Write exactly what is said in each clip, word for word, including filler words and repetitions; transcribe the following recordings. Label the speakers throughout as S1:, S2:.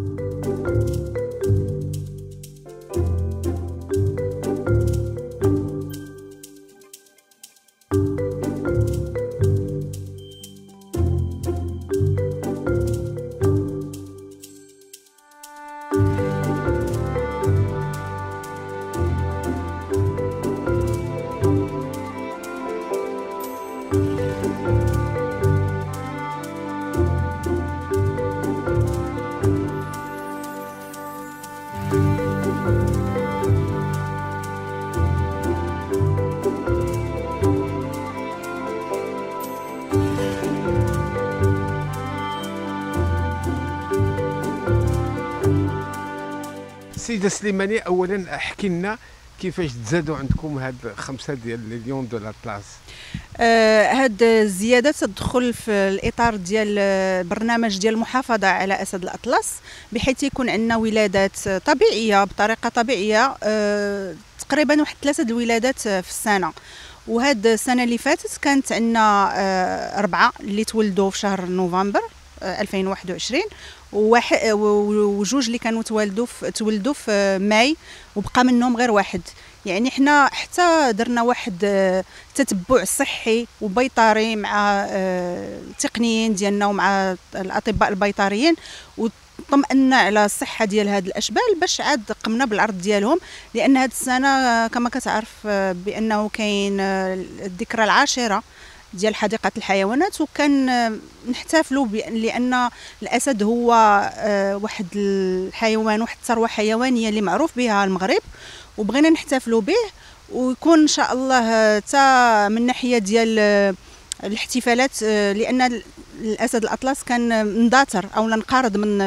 S1: سيدة سليماني، اولا احكي لنا كيفاش تزادوا عندكم هاد خمسه ديال ليون دو لاطلاس.
S2: آه هاد الزياده تدخل في الاطار ديال برنامج ديال المحافظه على اسد الاطلس، بحيث يكون عندنا ولادات طبيعيه بطريقه طبيعيه، آه تقريبا واحد ثلاثه الولادات في السنه. وهاد السنه اللي فاتت كانت عندنا آه اربعه اللي تولدوا في شهر نوفمبر آه ألفين وواحد وعشرين، وواحد وجوج اللي كانوا تولدوا في تولدوا في ماي، وبقى منهم غير واحد. يعني حنا حتى درنا واحد تتبع صحي وبيطري مع التقنيين ديالنا ومع الاطباء البيطريين، وطمأنا على الصحه ديال هاد الاشبال باش عاد قمنا بالعرض ديالهم. لان هاد السنه كما كتعرف بانه كاين الذكرى العاشره ديال حديقة الحيوانات، وكان نحتفلوا لأن الأسد هو واحد الحيوان، واحد الثروة حيوانية اللي معروف بها المغرب، وبغينا نحتفلوا به ويكون إن شاء الله تا من ناحية ديال الاحتفالات، لأن الأسد الأطلس كان منداثر أو انقرض من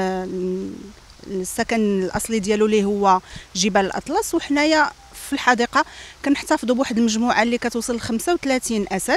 S2: السكن الأصلي ديالو اللي هو جبال الأطلس، وحنايا في الحديقة كنحتفظوا بواحد المجموعة اللي كتوصل ل خمسة وثلاثين أسد،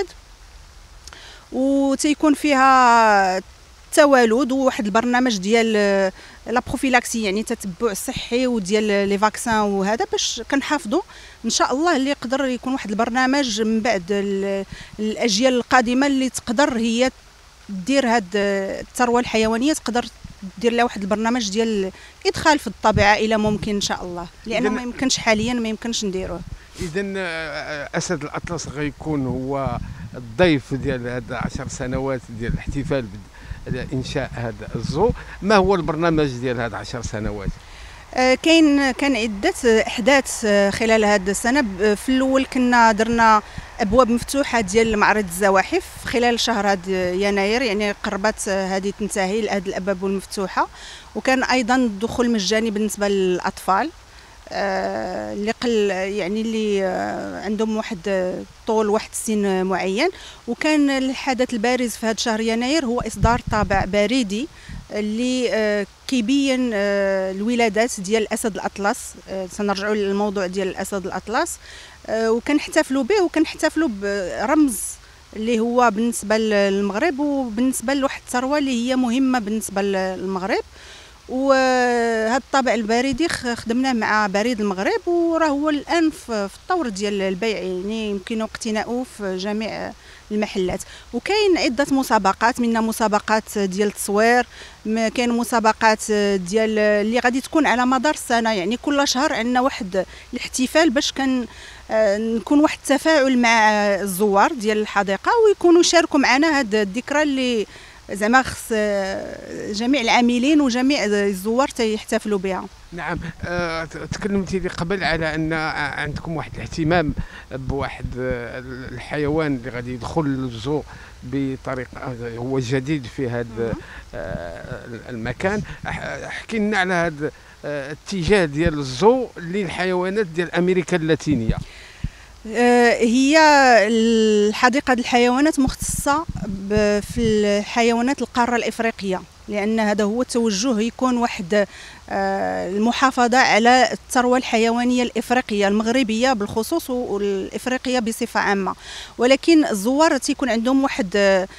S2: وتيكون فيها التوالد وواحد البرنامج ديال لا بروفيلاكسي، يعني تتبع صحي وديال لي فاكسان وهذا، باش كنحافظوا ان شاء الله اللي يقدر يكون واحد البرنامج من بعد الاجيال القادمه اللي تقدر هي دير هاد الثروه الحيوانيه، تقدر دير لها واحد البرنامج ديال ادخال في الطبيعه الى ممكن ان شاء الله، لانه ما يمكنش حاليا ما يمكنش نديروه.
S1: اذا اسد الاطلس غيكون هو الضيف ديال هاد عشر سنوات ديال الاحتفال بانشاء هذا الزو. ما هو البرنامج ديال هاد عشر سنوات؟
S2: آه كاين كان عده احداث خلال هذه السنه. في الاول كنا درنا ابواب مفتوحه ديال معرض الزواحف خلال شهر هذا يناير، يعني قربت هذه تنتهي هذه الابواب المفتوحه، وكان ايضا الدخول مجاني بالنسبه للاطفال آه اللي قل يعني اللي آه عندهم واحد طول واحد السن معين. وكان الحدث البارز في هذا شهر يناير هو اصدار طابع بريدي اللي آه كيبين آه الولادات ديال الاسد الاطلس. آه سنرجعوا للموضوع ديال الاسد الاطلس، آه وكنحتفلوا به وكنحتفلوا برمز اللي هو بالنسبه للمغرب وبالنسبه لواحد الثروه اللي هي مهمه بالنسبه للمغرب. وهذا الطابع البريدي خدمناه مع بريد المغرب، وراه هو الان في الطور ديال البيع، يعني يمكن اقتناؤه في جميع المحلات. وكاين عده مسابقات، منها مسابقات ديال التصوير، كاين مسابقات ديال اللي غادي تكون على مدار السنه، يعني كل شهر عندنا واحد الاحتفال باش كان نكون واحد التفاعل مع الزوار ديال الحديقه ويكونوا يشاركوا معنا هذه الذكرى اللي زعما خص جميع العاملين وجميع الزوار تيحتفلوا بها.
S1: نعم. أه تكلمتي لي قبل على ان عندكم واحد الاهتمام بواحد الحيوان اللي غادي يدخل للزو بطريقه هو جديد في هذا المكان. احكي لنا على هذا الاتجاه ديال الزو للحيوانات ديال امريكا اللاتينيه.
S2: هي الحديقة الحيوانات مختصة في الحيوانات القارة الإفريقية، لأن هذا هو التوجه، يكون واحد المحافظة على الثروة الحيوانية الإفريقية المغربية بالخصوص والإفريقية بصفة عامة. ولكن الزوار تيكون عندهم واحد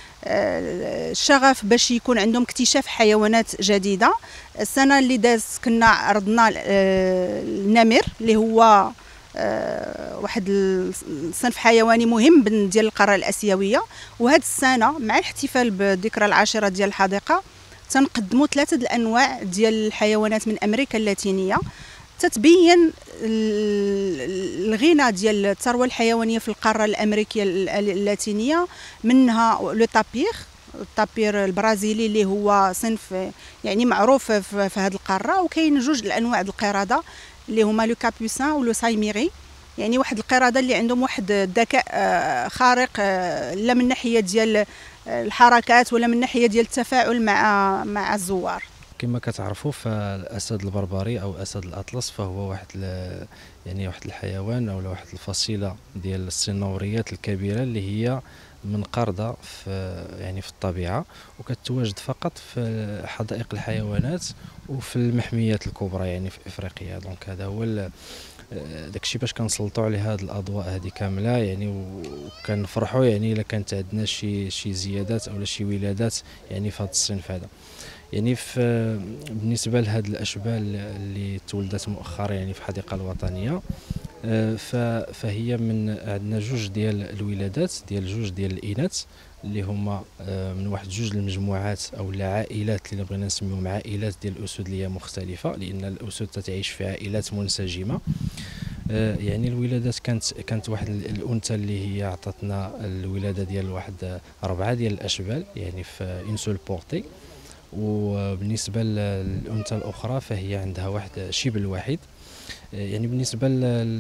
S2: الشغف باش يكون عندهم اكتشاف حيوانات جديدة. السنة اللي داز كنا عرضنا النمر اللي هو أه واحد الصنف حيواني مهم ديال القاره الاسيويه. وهذه السنه مع الاحتفال بالذكرى العاشره ديال الحديقه تنقدموا ثلاثه الانواع ديال الحيوانات من امريكا اللاتينيه، تتبين الغنى ديال الثروه الحيوانيه في القاره الامريكيه اللاتينيه. منها لو تابير، التابير البرازيلي اللي هو صنف يعني معروف في هذه القاره، وكاين جوج الانواع د القرده اللي هما لو كابوسان ولو سايميري، يعني واحد القرده اللي عندهم واحد الذكاء خارق، لا من ناحيه ديال الحركات ولا من ناحيه ديال التفاعل مع مع الزوار.
S3: كما كتعرفوا فالاسد البربري او اسد الاطلس فهو واحد يعني واحد الحيوان او واحد الفصيله ديال الصنوريات الكبيره اللي هي منقرضه في يعني في الطبيعه، وكتواجد فقط في حدائق الحيوانات وفي المحميات الكبرى يعني في افريقيا. دونك هذا هو داكشي باش كنسلطوا على هذه الاضواء هذه كامله يعني، وكنفرحوا يعني الا كانت عندنا شي شي زيادات او شي ولادات يعني في هذا الصنف هذا. يعني في بالنسبه لهاد الاشبال اللي تولدت مؤخرا يعني في الحديقه الوطنيه، فهي من عندنا جوج ديال الولادات ديال جوج ديال الاناث اللي هما من واحد جوج المجموعات او العائلات اللي بغينا نسميهم عائلات ديال الاسود اللي هي مختلفه، لان الاسود تتعيش في عائلات منسجمه. يعني الولادات كانت كانت واحد الانثى اللي هي عطاتنا الولاده ديال واحد اربعه ديال الاشبال يعني في انسول بورتي، وبالنسبه للانثى الاخرى فهي عندها واحد شبل واحد. يعني بالنسبه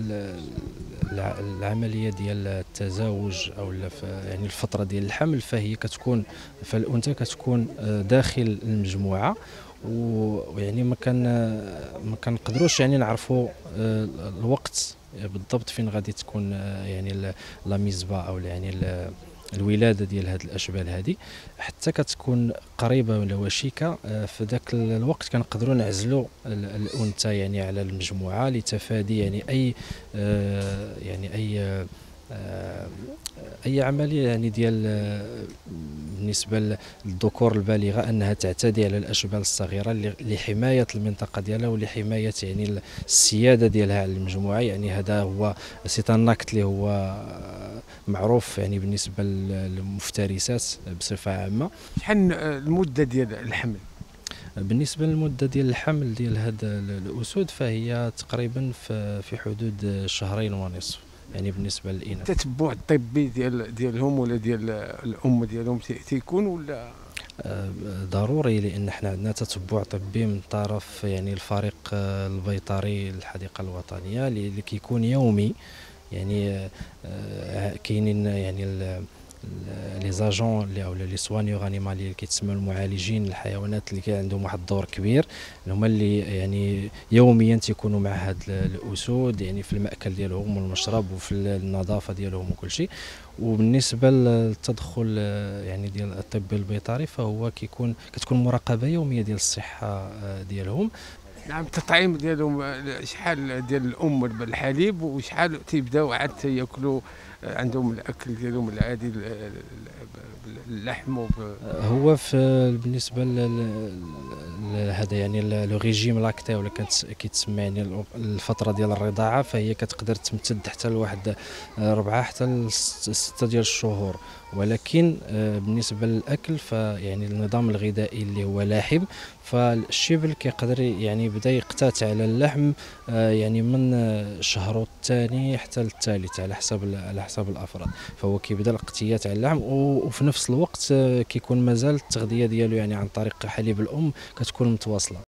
S3: للعمليه ديال التزاوج او يعني الفتره ديال الحمل، فهي كتكون فالانثى كتكون داخل المجموعه، ويعني ما كان ما كنقدروش يعني نعرفوا الوقت بالضبط فين غادي تكون يعني لا ميزبا او يعني الولاده ديال هاد الاشبال هذه، حتى كتكون قريبه ولا وشيكه. في ذاك الوقت كنقدروا نعزلوا الانثى يعني على المجموعه لتفادي يعني اي يعني اي اي عمليه يعني ديال بالنسبه للذكور البالغه انها تعتدي على الاشبال الصغيره لحمايه المنطقه ديالها ولحمايه يعني السياده ديالها على المجموعه. يعني هذا هو سيتاناكت اللي هو معروف يعني بالنسبه للمفترسات بصفه عامه.
S1: شحال المده ديال الحمل؟
S3: بالنسبه للمده ديال الحمل ديال هاد الاسود فهي تقريبا في حدود شهرين ونصف يعني بالنسبه للاناث.
S1: التتبع الطبي ديال ديالهم ولا ديال الام ديالهم تيكون ولا
S3: ضروري، لان احنا عندنا تتبع طبي من طرف يعني الفريق البيطري للحديقه الوطنيه اللي كيكون يومي. يعني كاينين يعني لي زاجون اللي او لي سوانيور انيمالي اللي كيتسموا المعالجين الحيوانات اللي كان عندهم واحد الدور كبير، هما اللي يعني يوميا تيكونوا مع هاد الاسود يعني في المأكل ديالهم والمشرب وفي النظافه ديالهم وكل شيء. وبالنسبه للتدخل يعني ديال الطب البيطري فهو كيكون كتكون مراقبه يوميه ديال الصحه ديالهم.
S1: نعم. التطعيم ديالهم شحال ديال الام بالحليب وشحال تيبداو عاد ياكلوا عندهم الاكل ديالهم العادي اللحم؟
S3: هو في بالنسبه لهذا يعني لو ريجيم لاكتي ولا كيتسمى يعني الفتره ديال الرضاعه، فهي كتقدر تمتد حتى لواحد ربعه حتى لسته ديال الشهور. ولكن بالنسبه للاكل فيعني النظام الغذائي اللي هو لاحم، فالشبل كيقدر يعني يبدا يقتات على اللحم يعني من شهر الثاني حتى الثالث على حسب على حسب الافراد، فهو كيبدا الاقتيات على اللحم. وفي نفس الوقت كيكون مازال التغذيه ديالو يعني عن طريق حليب الام كتكون متواصله.